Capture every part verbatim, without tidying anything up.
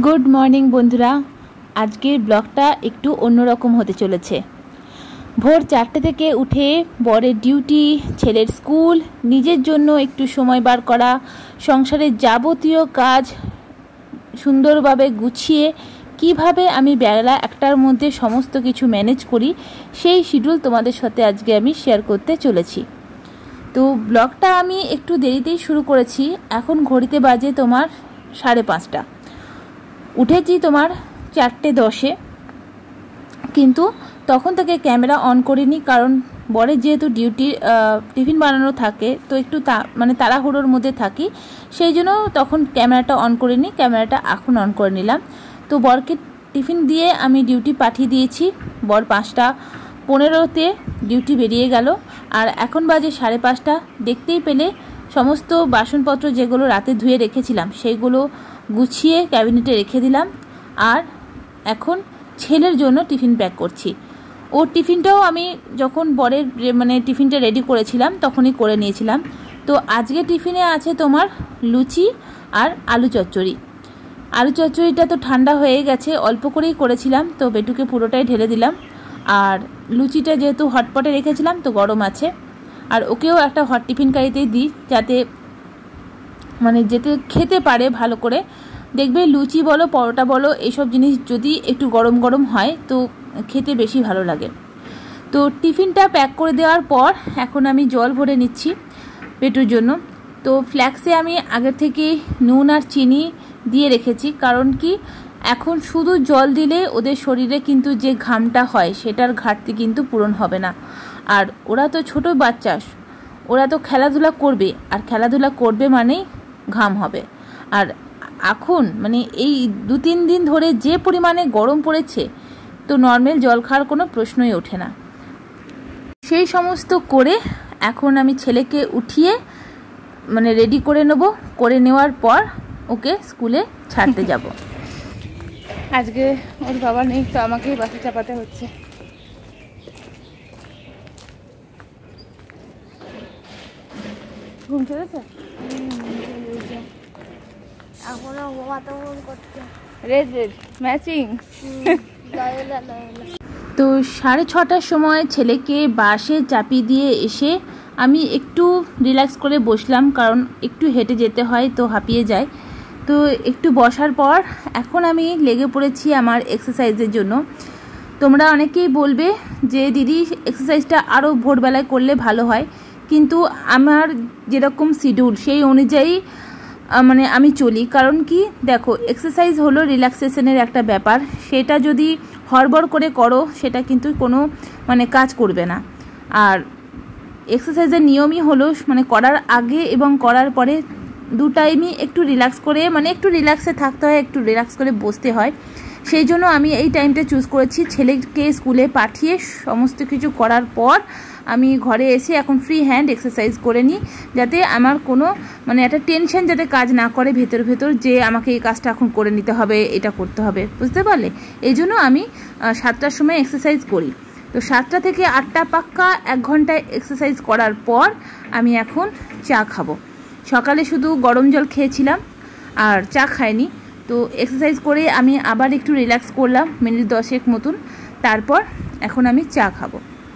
Good morning बंधुरा आज के ब्लगटा एकटू अन्यरकम होते चलेছে। भोर चारटे থেকে उठे बड़ेर डिউটি, छेलेर स्कूल, निजेर जोन्नो एकटू समय बार करा, संसारेर जाबतीय काज सुंदरभावे गुछिए কিভাবে আমি বেলা একটার মধ্যে সমস্ত কিছু ম্যানেজ করি সেই শিডিউল তোমাদের সাথে আজকে আমি শেয়ার করতে চলেছি। তো ব্লগটা আমি একটু দেরিতেই শুরু করেছি। এখন ঘড়িতে বাজে তোমার সাড়ে পাঁচটা। উঠেছি তোমার চারটে দশে, কিন্তু তখন থেকে ক্যামেরা অন করিনি, কারণ বরের যেহেতু ডিউটি টিফিন বানানো থাকে তো একটু মানে তাড়াহুড়োর মধ্যে থাকি, সেই জন্য তখন ক্যামেরাটা অন করিনি। ক্যামেরাটা এখন অন করে নিলাম। তো বরকে টিফিন দিয়ে আমি ডিউটি পাঠিয়ে দিয়েছি। বর পাঁচটা পনেরোতে ডিউটি বেরিয়ে গেল, আর এখন বাজে সাড়ে পাঁচটা। দেখতেই পেলে সমস্ত বাসনপত্র যেগুলো রাতে ধুয়ে রেখেছিলাম সেগুলো গুছিয়ে ক্যাবিনেটে রেখে দিলাম। আর এখন ছেলের জন্য টিফিন প্যাক করছি। ওর টিফিনটাও আমি যখন বরের মানে টিফিনটা রেডি করেছিলাম তখনই করে নিয়েছিলাম। তো আজকে টিফিনে আছে তোমার লুচি আর আলু চচ্চড়ি। আলু চচ্চড়িটা তো ঠান্ডা হয়ে গেছে, অল্প করেই করেছিলাম, তো বেটুকে পুরোটাই ঢেলে দিলাম। আর লুচিটা যেহেতু হটপটে রেখেছিলাম তো গরম আছে, আর ওকেও একটা হট টিফিন কারিতেই দিই যাতে মানে যেতে খেতে পারে ভালো করে। দেখবে লুচি বলো পরোটা বলো এইসব জিনিস যদি একটু গরম গরম হয় তো খেতে বেশি ভালো লাগে। তো টিফিনটা প্যাক করে দেওয়ার পর এখন আমি জল ভরে নিচ্ছি পেটুর জন্য। তো ফ্ল্যাক্সে আমি আগের থেকেই নুন আর চিনি দিয়ে রেখেছি, কারণ কি এখন শুধু জল দিলে ওদের শরীরে কিন্তু যে ঘামটা হয় সেটার ঘাটতি কিন্তু পূরণ হবে না। আর ওরা তো ছোট বাচ্চা, ওরা তো খেলাধুলা করবে, আর খেলাধুলা করবে মানেই ঘাম হবে। আর এখন মানে এই দু তিন দিন ধরে যে পরিমাণে গরম পড়েছে তো নর্মাল জল খাওয়ার কোনো প্রশ্নই ওঠে না। সেই সমস্ত করে এখন আমি ছেলেকে উঠিয়ে মানে রেডি করে নেব। করে নেওয়ার পর ওকে স্কুলে ছাড়তে যাব। আজকে ওর বাবা নেই তো আমাকেই বাসে চাপাতে হচ্ছে। ঘুম চলেছে এখনো ঘুমাতে মন করছে। Red red matching. তো সাড়ে ছটার সময় ছেলেকে বাসে চাপিয়ে দিয়ে এসে আমি একটু রিল্যাক্স করে বসলাম, কারণ একটু হেঁটে যেতে হয় তো হাঁপিয়ে যায়। তো একটু বসার পর এখন আমি লেগে পড়েছি আমার এক্সারসাইজের জন্য। তোমরা অনেকেই বলবে যে দিদি এক্সারসাইজটা আরও ভোরবেলায় করলে ভালো হয়, কিন্তু আমার যেরকম শিডিউল সেই অনুযায়ী মানে আমি চলি। কারণ কি দেখো, এক্সারসাইজ হলো রিল্যাক্সেশনের একটা ব্যাপার, সেটা যদি হড়বড় করে করো সেটা কিন্তু কোনো মানে কাজ করবে না। আর এক্সারসাইজের নিয়মই হলো মানে করার আগে এবং করার পরে দু টাইমই একটু রিল্যাক্স করে মানে একটু রিল্যাক্সে থাকতে হয়, একটু রিল্যাক্স করে বসতে হয়। সেই জন্য আমি এই টাইমটা চুজ করেছি। ছেলেকে স্কুলে পাঠিয়ে সমস্ত কিছু করার পর আমি ঘরে এসে এখন ফ্রি হ্যান্ড এক্সারসাইজ করে নিই, যাতে আমার কোনো মানে একটা টেনশন যাতে কাজ না করে ভেতর ভেতর যে আমাকে এই কাজটা এখন করে নিতে হবে, এটা করতে হবে, বুঝতে পারলে? এই জন্য আমি সাতটার সময় এক্সারসাইজ করি। তো সাতটা থেকে আটটা পাক্কা এক ঘন্টায় এক্সারসাইজ করার পর আমি এখন চা খাবো। সকালে শুধু গরম জল খেয়েছিলাম আর চা খাইনি। তো এক্সারসাইজ করে আমি আবার একটু রিল্যাক্স করলাম মিনিট দশেক মতন, তারপর এখন আমি চা খাবো।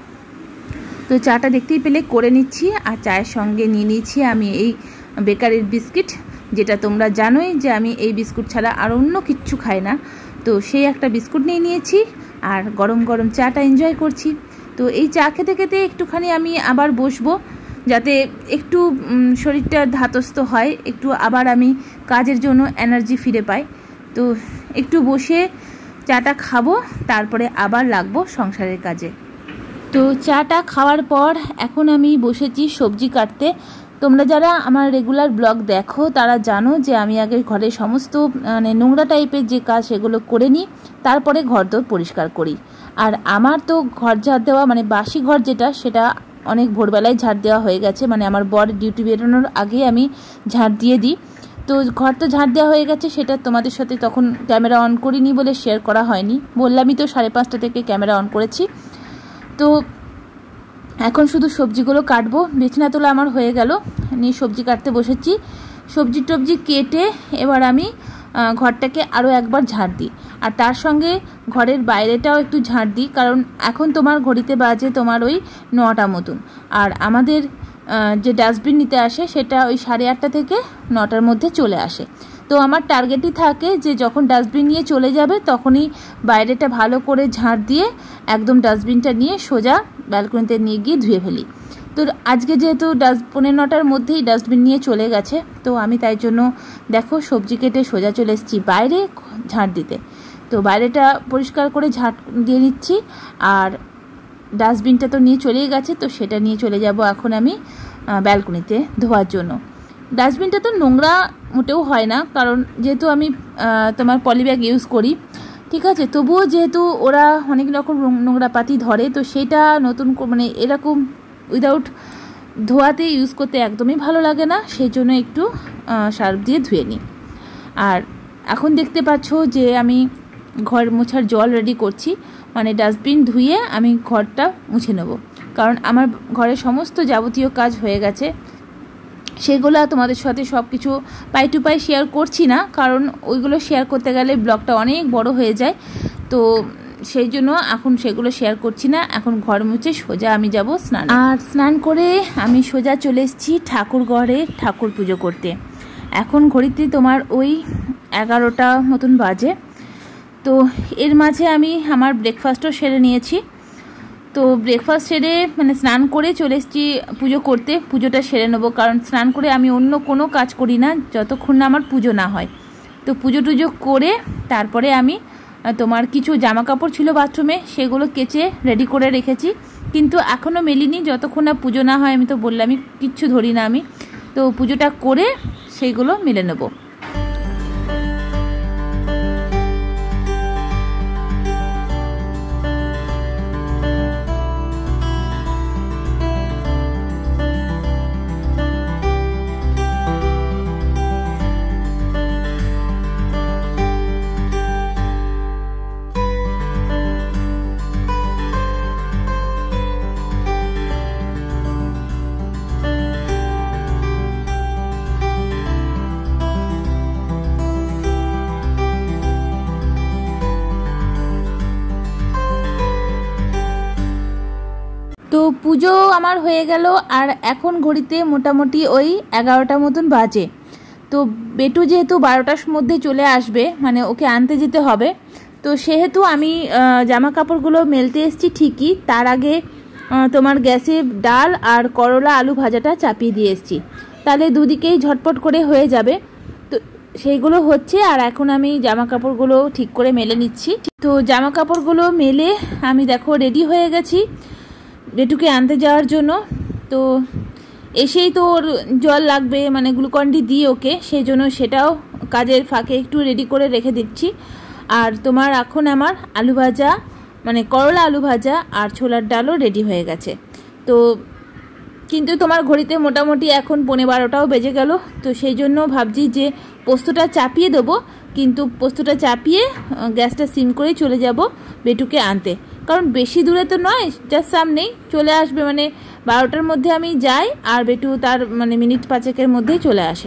তো চাটা দেখতেই পেলে করে নিচ্ছি, আর চায়ের সঙ্গে নিয়ে নিয়েছি আমি এই বেকারির বিস্কিট, যেটা তোমরা জানোই যে আমি এই বিস্কুট ছাড়া আর অন্য কিচ্ছু খাই না। তো সেই একটা বিস্কুট নিয়ে নিয়েছি আর গরম গরম চাটা এনজয় করছি। তো এই চা খেতে খেতে একটুখানি আমি আবার বসবো, যাতে একটু শরীরটা ধাতস্থ হয়, একটু আবার আমি কাজের জন্য এনার্জি ফিরে পাই। তো একটু বসে চাটা খাবো, তারপরে আবার লাগবো সংসারের কাজে। তো চাটা খাওয়ার পর এখন আমি বসেছি সবজি কাটতে। তোমরা যারা আমার রেগুলার ব্লগ দেখো তারা জানো যে আমি আগে ঘরে সমস্ত মানে নোংরা টাইপের যে কাজ সেগুলো করে নিই, তারপরে ঘরদোর পরিষ্কার করি। আর আমার তো ঘর ঝাড় দেওয়া মানে বাসি ঘর যেটা, সেটা অনেক ভোরবেলায় ঝাড় দেওয়া হয়ে গেছে, মানে আমার বর ডিউটি বেরোনোর আগে আমি ঝাড় দিয়ে দিই। তো ঘর তো ঝাড় দেওয়া হয়ে গেছে, সেটা তোমাদের সাথে তখন ক্যামেরা অন করিনি বলে শেয়ার করা হয়নি। বললামই তো সাড়ে পাঁচটা থেকে ক্যামেরা অন করেছি। তো এখন শুধু সবজিগুলো কাটবো। বিছানা তোলা আমার হয়ে গেল, নিয়ে সবজি কাটতে বসেছি। সবজি টবজি কেটে এবার আমি ঘরটাকে আরও একবার ঝাড় দিই। আর তার সঙ্গে ঘরের বাইরেটাও একটু ঝাড় দিই, কারণ এখন তোমার ঘড়িতে বাজে তোমার ওই নটা মতন, আর আমাদের যে ডাস্টবিন নিতে আসে সেটা ওই সাড়ে আটটা থেকে নটার মধ্যে চলে আসে। তো আমার টার্গেটই থাকে যে যখন ডাস্টবিন নিয়ে চলে যাবে তখনই বাইরেটা ভালো করে ঝাড় দিয়ে একদম ডাস্টবিনটা নিয়ে সোজা ব্যালকনিতে নিয়ে গিয়ে ধুয়ে ফেলি। তো আজকে যেহেতু ডাস্ট পনেরো নটার মধ্যেই ডাস্টবিন নিয়ে চলে গেছে, তো আমি তাই জন্য দেখো সবজি কেটে সোজা চলে এসেছি বাইরে ঝাড় দিতে। তো বাইরেটা পরিষ্কার করে ঝাড় দিয়ে নিচ্ছি, আর ডাস্টবিনটা তো নিয়ে চলেই গেছে, তো সেটা নিয়ে চলে যাব এখন আমি ব্যালকনিতে ধোয়ার জন্য। ডাস্টবিনটা তো নোংরা মোটেও হয় না, কারণ যেহেতু আমি তোমার পলিব্যাগ ইউজ করি, ঠিক আছে, তবুও যেহেতু ওরা অনেক রকম নোংরা পাতি ধরে, তো সেটা নতুন মানে এরকম উইদাউট ধোয়াতে ইউজ করতে একদমই ভালো লাগে না, সেই জন্য একটু সার্ফ দিয়ে ধুয়ে নিই। আর এখন দেখতে পাচ্ছ যে আমি ঘর মোছার জল রেডি করছি, মানে ডাস্টবিন ধুয়ে আমি ঘরটা মুছে নেব, কারণ আমার ঘরের সমস্ত যাবতীয় কাজ হয়ে গেছে। সেগুলো তোমাদের সাথে সব কিছু পাই টু পাই শেয়ার করছি না, কারণ ওইগুলো শেয়ার করতে গেলে ব্লগটা অনেক বড় হয়ে যায়, তো সেই জন্য এখন সেগুলো শেয়ার করছি না। এখন ঘর মুছে সোজা আমি যাব স্নান, আর স্নান করে আমি সোজা চলে এসেছি ঠাকুর ঘরে ঠাকুর পুজো করতে। এখন ঘড়িতে তোমার ওই এগারোটা মতন বাজে। তো এর মাঝে আমি আমার ব্রেকফাস্টও সেরে নিয়েছি। তো ব্রেকফাস্ট সেরে মানে স্নান করে চলে এসেছি পুজো করতে, পুজোটা সেরে নেবো, কারণ স্নান করে আমি অন্য কোনো কাজ করি না যতক্ষণ না আমার পুজো না হয়। তো পুজো টুজো করে তারপরে আমি তোমার কিছু জামা কাপড় ছিল বাথরুমে, সেগুলো কেচে রেডি করে রেখেছি, কিন্তু এখনও মেলিনি যতক্ষণ না পুজো না হয়। আমি তো বললামই কিচ্ছু ধরি না আমি, তো পুজোটা করে সেইগুলো মেলে নেব। তো পুজো আমার হয়ে গেল, আর এখন ঘড়িতে মোটামুটি ওই এগারোটা মতন বাজে। তো বেটু যেহেতু বারোটার মধ্যে চলে আসবে, মানে ওকে আনতে যেতে হবে, তো সেহেতু আমি জামা কাপড়গুলো মেলতে এসেছি ঠিকই, তার আগে তোমার গ্যাসে ডাল আর করলা আলু ভাজাটা চাপিয়ে দিয়ে এসেছি, তাহলে দুদিকেই ঝটপট করে হয়ে যাবে। তো সেইগুলো হচ্ছে, আর এখন আমি জামা কাপড়গুলো ঠিক করে মেলে নিচ্ছি। তো জামা কাপড়গুলো মেলে আমি দেখো রেডি হয়ে গেছি বেটুকে আনতে যাওয়ার জন্য। তো এসেই তো ওর জল লাগবে, মানে গ্লুকন-ডি দিই ওকে, সেই জন্য সেটাও কাজের ফাঁকে একটু রেডি করে রেখে দিচ্ছি। আর তোমার এখন আমার আলু ভাজা মানে করলা আলু ভাজা আর ছোলার ডালও রেডি হয়ে গেছে। তো কিন্তু তোমার ঘড়িতে মোটামুটি এখন পৌনে বারোটাও বেজে গেল, তো সেই জন্য ভাবছি যে পোস্তটা চাপিয়ে দেবো, কিন্তু পোস্তটা চাপিয়ে গ্যাসটা সিম করেই চলে যাব বেটুকে আনতে, কারণ বেশি দূরে তো নয়, জাস্ট সামনেই চলে আসবে, মানে বারোটার মধ্যে আমি যাই আর বেটু তার মানে মিনিট পাঁচেকের মধ্যেই চলে আসে।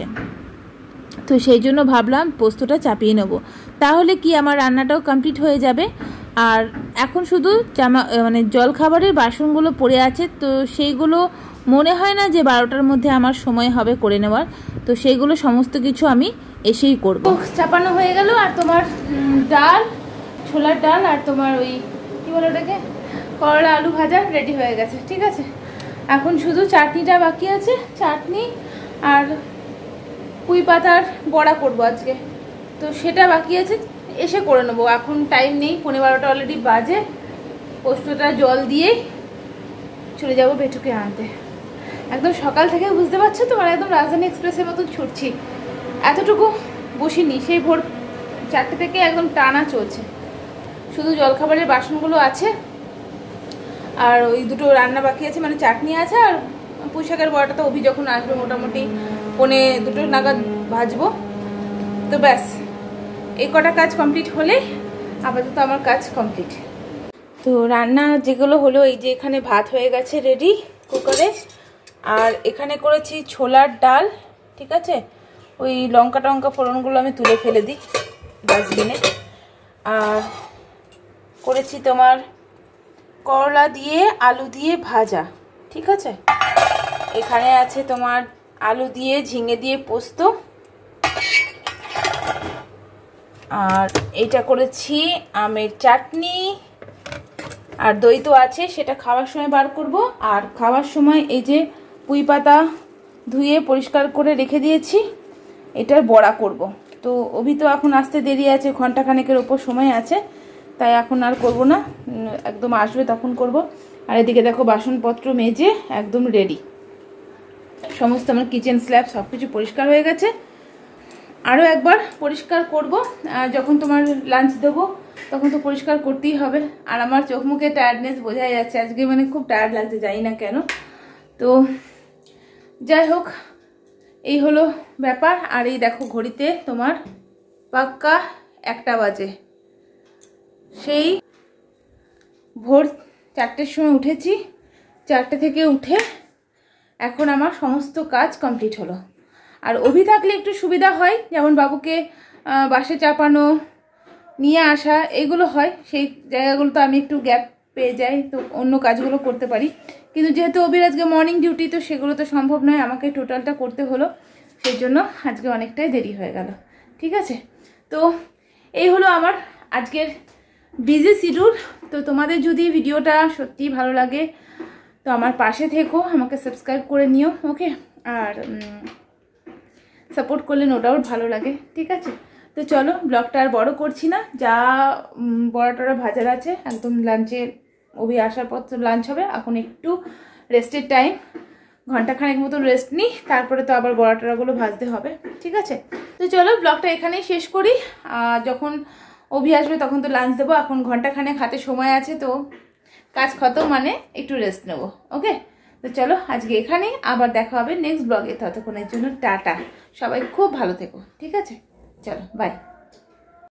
তো সেই জন্য ভাবলাম পোস্তটা চাপিয়ে নেব, তাহলে কি আমার রান্নাটাও কমপ্লিট হয়ে যাবে। আর এখন শুধু জামা মানে জল খাবারের বাসনগুলো পড়ে আছে, তো সেইগুলো মনে হয় না যে বারোটার মধ্যে আমার সময় হবে করে নেওয়ার, তো সেইগুলো সমস্ত কিছু আমি এসেই করব। চাপানো হয়ে গেল, আর তোমার ডাল ছোলার ডাল আর তোমার ওই কী বলে ওটাকে করলা আলু ভাজা রেডি হয়ে গেছে, ঠিক আছে। এখন শুধু চাটনিটা বাকি আছে, চাটনি আর পুঁই পাতার বড়া করবো আজকে, তো সেটা বাকি আছে, এসে করে নেবো, এখন টাইম নেই, পনেরো বারোটা অলরেডি বাজে। পোস্তটা জল দিয়ে চলে যাব বেটুকে আনতে। একদম সকাল থেকে বুঝতে পারছো তো, মানে একদম রাজধানী এক্সপ্রেসের মতো ছুটছি, এতটুকু বসিনি, সেই ভোর চারটে থেকে একদম টানা চলছে। শুধু জলখাবারের বাসনগুলো আছে, আর ওই দুটো রান্না বাকি আছে, মানে চাটনি আছে, আর পুঁই শাকের বড়াটা তো অভি যখন আসবে মোটামুটি পৌনে দুটো নাগাদ ভাজবো। তো ব্যাস এই কটা কাজ কমপ্লিট হলে আপাতত আমার কাজ কমপ্লিট। তো রান্না যেগুলো হলো, এই যে এখানে ভাত হয়ে গেছে রেডি কুকারে, আর এখানে করেছি ছোলার ডাল, ঠিক আছে, ওই লঙ্কা টঙ্কা ফোড়নগুলো আমি তুলে ফেলে দিই ডাস্টবিনে। আর করেছি তোমার করলা দিয়ে আলু দিয়ে ভাজা, ঠিক আছে। এখানে আছে তোমার আলু দিয়ে ঝিঙে দিয়ে পোস্ত, আর এইটা করেছি আমের চাটনি, আর দই তো আছে, সেটা খাওয়ার সময় বার করব। আর খাওয়ার সময় এই যে পুঁই পাতা ধুয়ে পরিষ্কার করে রেখে দিয়েছি, এটার বড়া করব। তো অভি তো এখন আসতে দেরি আছে, ঘন্টাখানেকের ওপর সময় আছে, তাই এখন আর করব না, একদম আসবে তখন করব। আর এদিকে দেখো বাসনপত্র মেজে একদম রেডি, সমস্ত আমার কিচেন স্ল্যাব সব কিছু পরিষ্কার হয়ে গেছে। আরও একবার পরিষ্কার করব, যখন তোমার লাঞ্চ দেবো তখন তো পরিষ্কার করতেই হবে। আর আমার চোখ মুখে টায়ার্ডনেস বোঝাই যাচ্ছে, আজকে মানে খুব টায়ার্ড লাগছে, জানি না কেন। তো যাই হোক, এই হলো ব্যাপার। আর এই দেখো ঘড়িতে তোমার পাক্কা একটা বাজে, সেই ভোর চারটের সময় উঠেছি, চারটে থেকে উঠে এখন আমার সমস্ত কাজ কমপ্লিট হলো। আর অভি থাকলে একটু সুবিধা হয়, যেমন বাবুকে বাসে চাপানো, নিয়ে আসা, এগুলো হয়, সেই জায়গাগুলো তো আমি একটু গ্যাপ পেয়ে যাই, তো অন্য কাজগুলো করতে পারি। কিন্তু যেহেতু অভির আজকে মর্নিং ডিউটি, তো সেগুলো তো সম্ভব নয়, আমাকে টোটালটা করতে হলো, সেই জন্য আজকে অনেকটাই দেরি হয়ে গেল, ঠিক আছে। তো এই হলো আমার আজকের বিজি শিডিউল। তো তোমাদের যদি ভিডিওটা সত্যিই ভালো লাগে তো আমার পাশে থেকো, আমাকে সাবস্ক্রাইব করে নিও, ওকে। আর সাপোর্ট করলে নো ডাউট ভালো লাগে, ঠিক আছে। তো চলো, ব্লগটা আর বড় করছি না, যা বড়া টড়া ভাজার আছে একদম লাঞ্চে, অভি আসার পর তো লাঞ্চ হবে, এখন একটু রেস্টের টাইম, ঘন্টাখানেক মতন রেস্ট নিই, তারপরে তো আবার বড়া টড়াগুলো ভাজতে হবে, ঠিক আছে। তো চলো ব্লগটা এখানেই শেষ করি, আর যখন অভি আসবে তখন তো লাঞ্চ দেবো, এখন ঘন্টাখানেক হাতে সময় আছে, তো কাজ খতম মানে একটু রেস্ট নেবো, ওকে। তো চলো আজকে এখানেই, আবার দেখা হবে নেক্সট ব্লগে, ততক্ষণের জন্য টাটা, সবাই খুব ভালো থেকো, ঠিক আছে, চলো বাই।